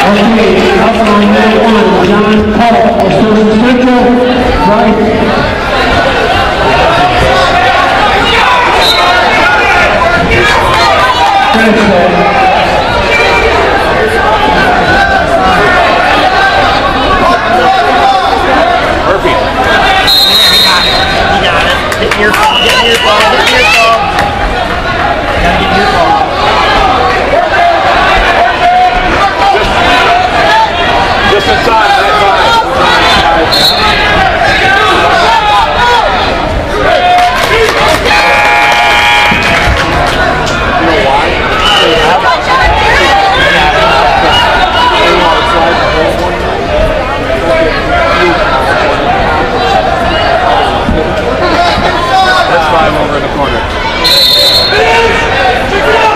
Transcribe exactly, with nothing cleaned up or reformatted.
Okay, up on number one, John Paul, Southern Central, right. Murphy. He got it. He got it. Get your ball. Get your ball. Get your ball. Gotta get your ball. Just inside. That's five over in the corner.